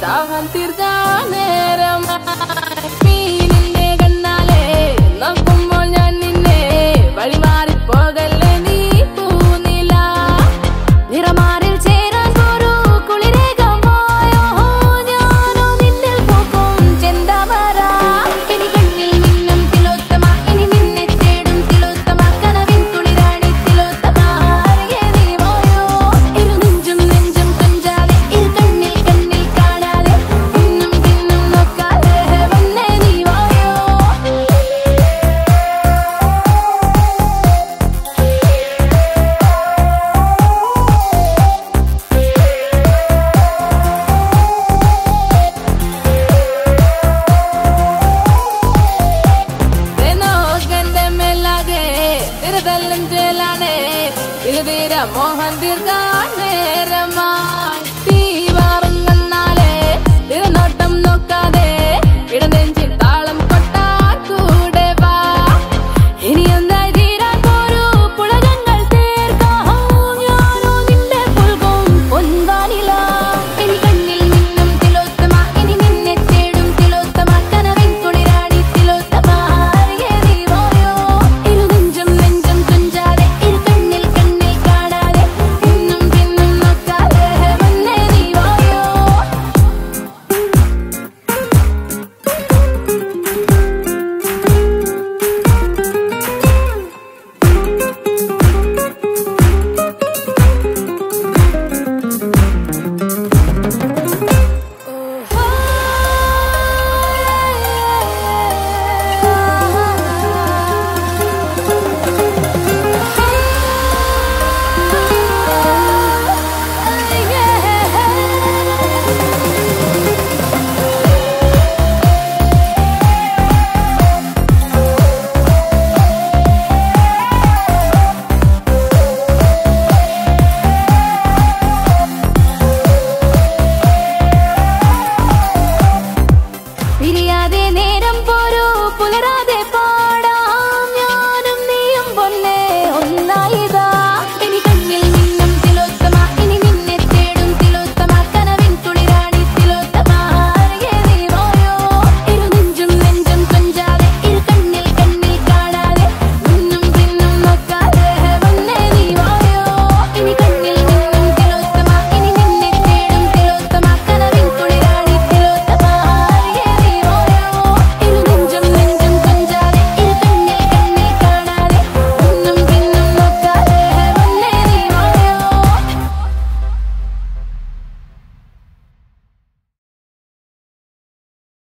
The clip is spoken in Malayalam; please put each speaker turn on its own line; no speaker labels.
ദാഹം തീർക്കാൻ നേരമായി മീനിന്റെ കണ്ണാലെ നോക്കുമ്പോൾ ഞാൻ നിന്നെ വഴിമാറിപ്പോകല്ലേ നീ പൂനില നിറമാറിൽ ചേരാൻ പോരൂ കുളിരേകം പോയോ ഞാനോ നിന്നിൽ പൂക്കും ചെന്താമര ഇനി കണ്ണിൽ മിന്നും തിലോത്തമ ഇനി നിന്നെ തേടും തിലോത്തമ കനവിൻ കുളിരാണി തിലോത്തമ അരികെ നീ പോയോ ഇരു നെഞ്ചും കൊഞ്ചാതെ ഇരു കണ്ണിൽ കാണാതെ പിന്നും നോക്കാതെ വന്നേ നീ പോയോ മോഹൻ തീർക്കാൻ നേരമായി തീവാറും കണ്ണാലെ തിരനോട്ടം നോക്കാതെ ഇടനെഞ്ചിൽ താളം കൊട്ടാൻ കൂടെ വാ ഇനി എന്തായി തീരാൻ പോരൂ പുളകങ്ങൾ തീർക്കാം ഞാനോ നിന്നെ പുൽകും പൊൻവാനില ഇനി കണ്ണിൽ മിന്നും തിലോത്തമ ഇനി നിന്നെ തേടും തിലോത്തമ കനവിൻ കുളിരാണി തിലോത്തമ അരികെ നീ പോയോ ഇരു നെഞ്ചും കൊഞ്ചാതെ ഇരു കണ്ണിൽ കാണാതെ പിന്നും നോക്കാതെ വന്നേ നീ പോയോ പിരിയാതെ നേരം പോരൂ പുലരാ